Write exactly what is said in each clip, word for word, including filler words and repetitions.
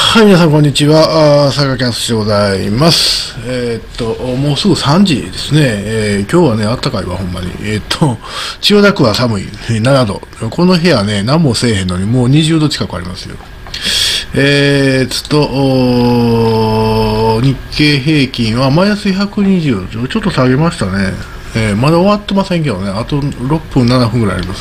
はい、皆さん、こんにちは。あー、佐賀キャストでございます。えーっと、もうすぐさんじですね。えー今日はね、あったかいわ、ほんまに。えーっと、千代田区は寒い。ななど。この部屋ね、何もせえへんのに、もうにじゅうど近くありますよ。えーっと、おー日経平均はマイナスひゃくにじゅう、ちょっと下げましたね。えーまだ終わってませんけどね、あとろっぷん、ななふんぐらいあります。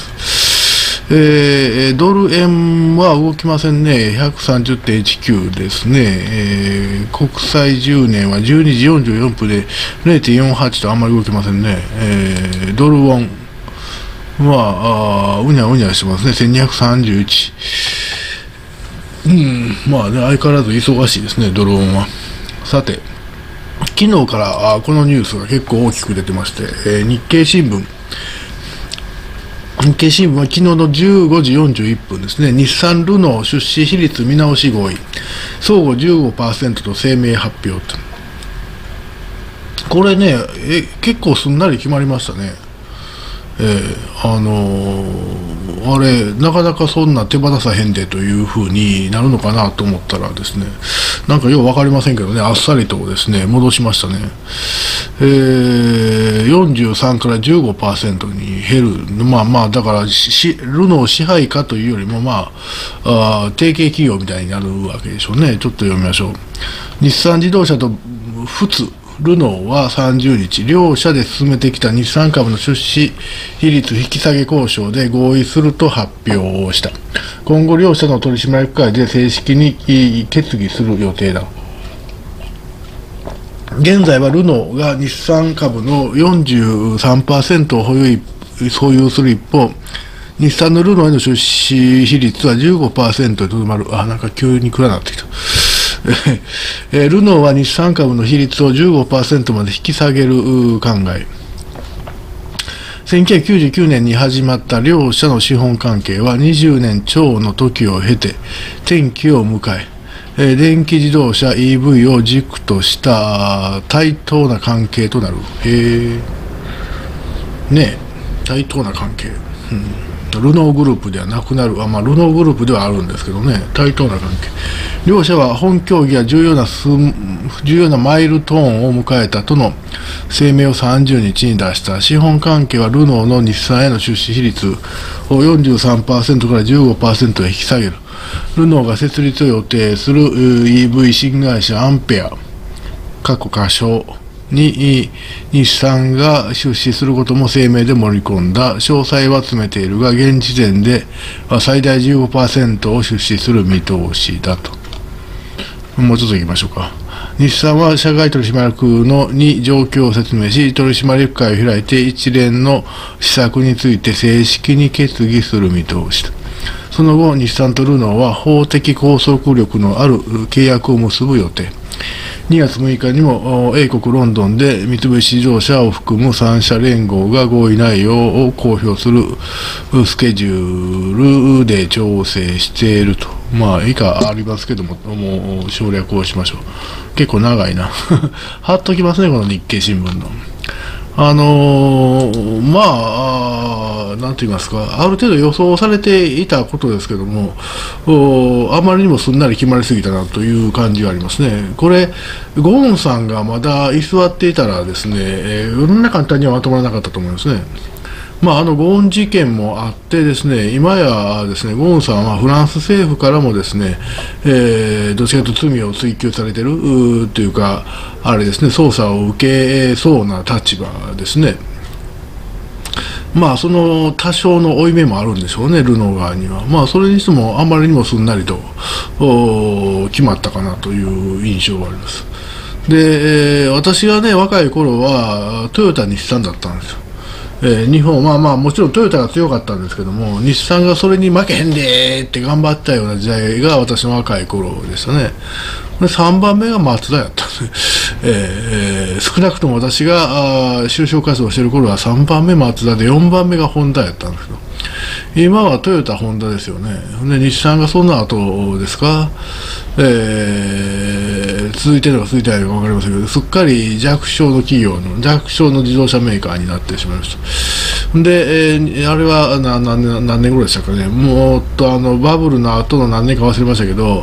えー、ドル円は動きませんね。ひゃくさんじゅうてんいちきゅう ですね。えー、国債じゅうねんはじゅうにじよんじゅうよんぷんで ゼロてんよんはち とあんまり動きませんね。えー、ドルウォンは、あうにゃうにゃしてますね。せんにひゃくさんじゅういち。うん、まあね、相変わらず忙しいですね、ドルウォンは。さて、昨日からあこのニュースが結構大きく出てまして、えー、日経新聞、日経新聞は昨日のじゅうごじよんじゅういっぷんですね、日産ルノー出資比率見直し合意、相互 じゅうごパーセント と声明発表と。これね、え結構すんなり決まりましたね。えー、あのー、あれ、なかなかそんな手放さへんでというふうになるのかなと思ったらですね、なんかよう分かりませんけどね、あっさりとですね、戻しましたね。えー、よんじゅうさんからじゅうごパーセント に減る。まあまあ、だからし、ルノー支配下というよりも、まあ、あ提携企業みたいになるわけでしょうね。ちょっと読みましょう。日産自動車と仏ルノーはさんじゅうにち、両社で進めてきた日産株の出資比率引き下げ交渉で合意すると発表をした。今後両社の取締役会で正式に決議する予定だ。現在はルノーが日産株の よんじゅうさんパーセント を保有、保有する一方、日産のルノーへの出資比率は じゅうごパーセント にとどまる。あ、なんか急に暗くなってきた。えルノーは日産株の比率を じゅうごパーセント まで引き下げる考え。せんきゅうひゃくきゅうじゅうきゅうねんに始まった両社の資本関係はにじゅうねん超の時を経て転機を迎え、え電気自動車 イーブイ を軸とした対等な関係となる。へえ。ねえ、対等な関係。うんルノーグループではなくなる、あまあ、ルノーグループではあるんですけどね、対等な関係。両社は本協議が重要な重要なマイルトーンを迎えたとの声明をさんじゅうにちに出した。資本関係はルノーの日産への出資比率を よんじゅうさんパーセント から じゅうごパーセント へ引き下げる。ルノーが設立を予定する イーブイ 新会社アンペア、過去仮称に日産が出資することも声明で盛り込んだ。詳細は詰めているが、現時点では最大 じゅうごパーセント を出資する見通しだと。もうちょっといきましょうか。日産は社外取締役のに状況を説明し、取締役会を開いて一連の施策について正式に決議する見通しだ。その後、日産とルノーは法的拘束力のある契約を結ぶ予定。にがつむいかにも英国ロンドンで三菱自動車を含むさん社連合が合意内容を公表するスケジュールで調整していると。まあ以下ありますけども、もう省略をしましょう。結構長いな。貼っときますね、この日経新聞の。あのー、まあ、なんて言いますか、ある程度予想されていたことですけども、あまりにもすんなり決まりすぎたなという感じがありますね。これ、ゴーンさんがまだ居座っていたらですね、えー、そんな簡単にはまとまらなかったと思いますね。まあ、あのゴーン事件もあってですね、今やですね、ゴーンさんはフランス政府からもですね、えー、どちらかというと罪を追及されているというか、あれですね、捜査を受けそうな立場ですね。まあ、その多少の負い目もあるんでしょうね、ルノー側には。まあ、それにしてもあまりにもすんなりと決まったかなという印象があります。で、えー、私がね、若い頃はトヨタ、日産だったんですよ。えー、日本、まあまあもちろんトヨタが強かったんですけども、日産がそれに負けへんでーって頑張ったような時代が私の若い頃でしたね。でさんばんめがマツダやったんですね。えー、少なくとも私が就職活動している頃はさんばんめマツダでよんばんめがホンダやったんですけど、今はトヨタ、ホンダですよね。で日産がその後ですか、えー、続いてるのか続いてないのか分かりませんけど、すっかり弱小の企業の弱小の自動車メーカーになってしまいました。 で、えー、あれはな何年、何年頃でしたかね、もっとあのバブルの後の何年か忘れましたけど、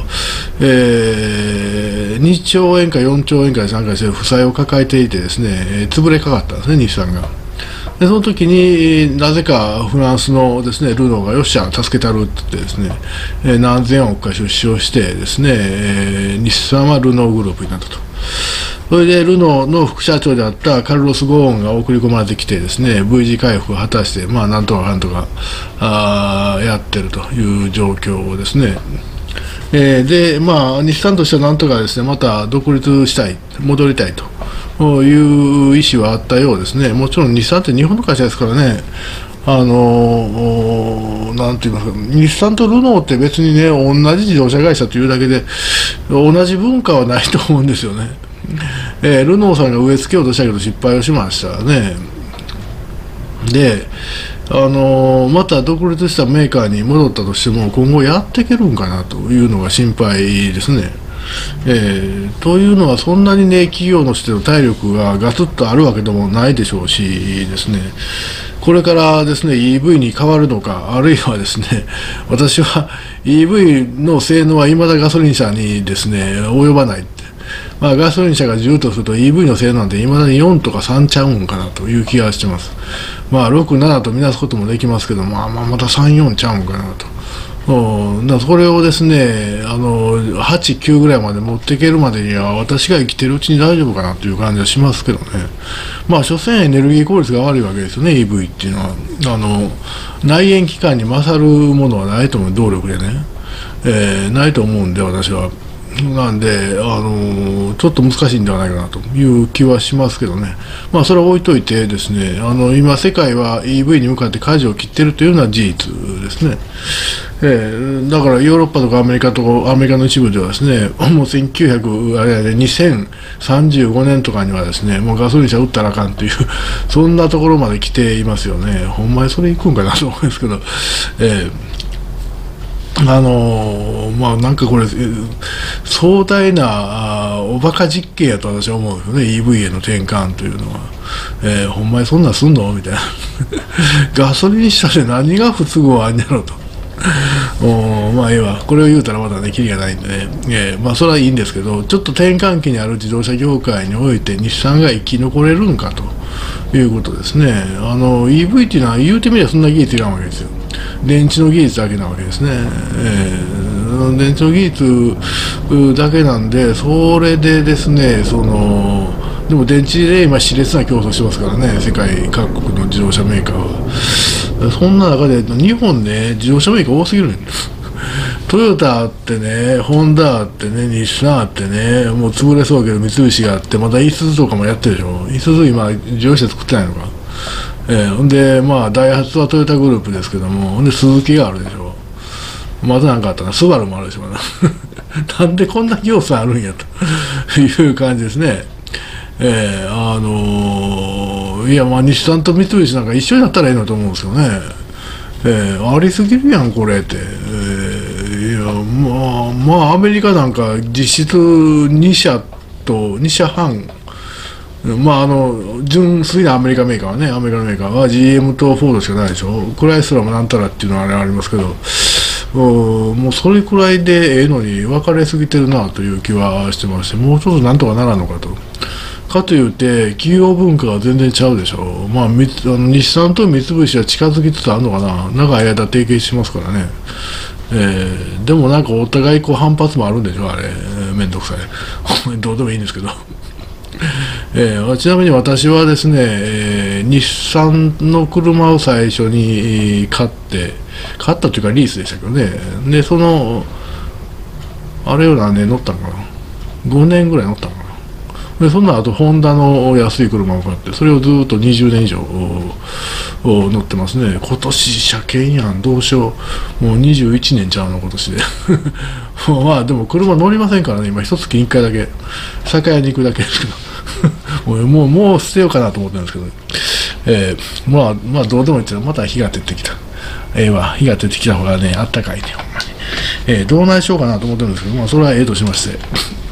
えー、にちょうえんかよんちょうえんかで参加して負債を抱えていてですね、潰れかかったんですね、日産が。でその時になぜかフランスのですねルノーがよっしゃ助けたるって言ってですね、えー、何千億か出資をしてですね、えー、日産はルノーグループになったと。それでルノーの副社長であったカルロス・ゴーンが送り込まれてきてですね V 字回復を果たして、まあ、なんとかかんとかあやってるという状況ですね。えー、で、まあ、日産としてはなんとかですねまた独立したい、戻りたいという意思はあったようですね。もちろん日産って日本の会社ですからね、あのなんて言いますか、日産とルノーって別にね同じ自動車会社というだけで同じ文化はないと思うんですよね。えー、ルノーさんが植え付けようとしたけど失敗をしましたね。で、あのー、また独立したメーカーに戻ったとしても今後やっていけるんかなというのが心配ですね。えー、というのはそんなにね企業のしての体力がガツッとあるわけでもないでしょうしですね、これからですね イーブイ に変わるのか、あるいはですね私は イーブイ の性能はいまだガソリン車にですね及ばない。まあ、ガソリン車がじゅうとすると イーブイ の性能なんていまだによんとかさんちゃうんかなという気がしてます。まあろく、ななとみなすこともできますけど、まあ、まあまたさん、よんちゃうんかなと。だそれをですねあのはち、きゅうぐらいまで持っていけるまでには私が生きてるうちに大丈夫かなという感じはしますけどね。まあ所詮エネルギー効率が悪いわけですよね イーブイ っていうのは。あの内燃機関に勝るものはないと思う、動力でね、えー、ないと思うんで私は。なんで、あのー、ちょっと難しいんではないかなという気はしますけどね。まあそれは置いといてですね、あの今世界は イーブイ に向かって舵を切っているというのは事実ですね。えー、だからヨーロッパとかアメリカとかアメリカの一部ではですね、もうせんきゅうひゃくあれやねにせんさんじゅうごねんとかにはですね、もうガソリン車売ったらあかんというそんなところまで来ていますよね。ほんまにそれ行くんかなと思うんですけど。えーあのー、まあなんかこれ壮大なおバカ実験やと私は思うんですよね イーブイ への転換というのは。えー、ほんまにそんなんすんのみたいなガソリン車で何が不都合あんやろとおまあええわ、これを言うたらまだねキリがないんでね、えー、まあそれはいいんですけど、ちょっと転換期にある自動車業界において日産が生き残れるんかということですね。あの イーブイ っていうのは言うてみればそんな技術いらんわけですよ。電池の技術だけなわけですね。えー、電池の技術だけなんで、それでですね、そのでも電池で今熾烈な競争してますからね、世界各国の自動車メーカーは。そんな中で日本ね、自動車メーカー多すぎるんです。トヨタあってね、ホンダあってね、日産あってね、もう潰れそうだけど三菱があって、またイスズとかもやってるでしょ。イスズ今自動車作ってないのか。えー、ほんでまあダイハツはトヨタグループですけども、ほんでスズキがあるでしょ。また何かあったな、スバルもあるでしょ。なんでこんな要素あるんやという感じですね。えー、あのー、いやまあ日産と三菱なんか一緒になったらいいのと思うんですけどね。えー、ありすぎるやんこれって。えー、いやまあまあアメリカなんか実質に社とに社半、まああの純粋なアメリカメーカーはね、アメリカのメーカーは ジーエム とフォードしかないでしょ。クライスラーもなんたらっていうのはあれありますけど、もうそれくらいでええのに分かれすぎてるなという気はしてまして、もうちょっとなんとかならんのかと。かというて企業文化は全然ちゃうでしょう。まあ、あの日産と三菱は近づきつつあるのかな。長い間提携しますからね。えー、でもなんかお互いこう反発もあるんでしょあれ、えー、めんどくさいどうでもいいんですけどえー、ちなみに私はですね、えー、日産の車を最初に買って買ったというかリースでしたけどね。でそのあれを何年乗ったのかな、ごねんぐらい乗ったのかな。でその後ホンダの安い車を買って、それをずっとにじゅうねん以上乗ってますね。今年車検やん、どうしよう、もうにじゅういちねんちゃうの今年でまあでも車乗りませんからね、今一月いっかいだけ酒屋に行くだけですけどもうもう捨てようかなと思ってるんですけど、えー、まあまあどうでもいいけど、また日が照ってきた。ええー、わ、日が照ってきた方がねあったかいねほんまに。えー、どうないしようかなと思ってるんですけど、まあそれはええとしまして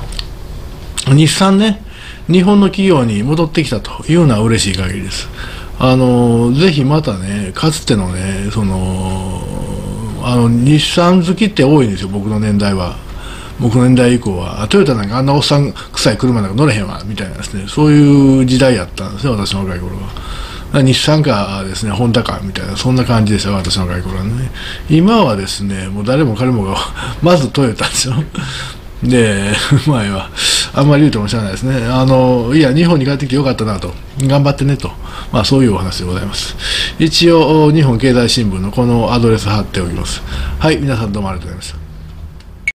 日産ね、日本の企業に戻ってきたというのは嬉しい限りです。 あのぜひまたね、かつてのね、そのあの日産好きって多いんですよ、僕の年代は。僕の年代以降は、トヨタなんかあんなおっさん臭い車なんか乗れへんわみたいなですね、そういう時代やったんですよ、私の若い頃は。日産かですね、ホンダかみたいな、そんな感じでした、私の若い頃はね。今はですね、もう誰も彼もがまずトヨタですよ。で、前はあんまり言うてもしゃあないですね。あのいや、日本に帰ってきてよかったなと、頑張ってねと、まあ、そういうお話でございます。一応、日本経済新聞のこのアドレス貼っておきます。はい、皆さんどうもありがとうございました。